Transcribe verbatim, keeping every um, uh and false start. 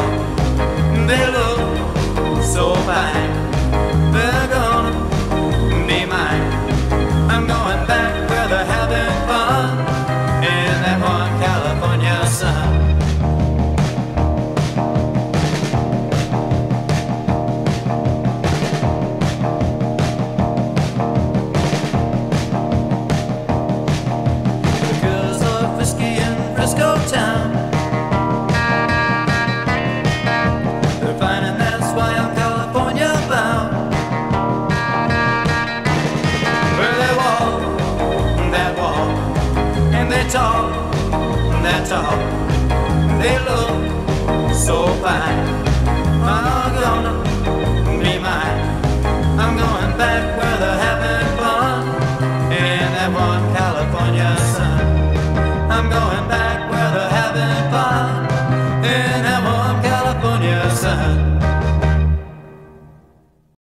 They look so fine. They're gonna be mine. I'm going back where they're having fun in that one California sun. Because of whiskey in Frisco town, they're fine, and that's why I'm California bound. Where they walk that walk, and they talk that talk, they look so fine.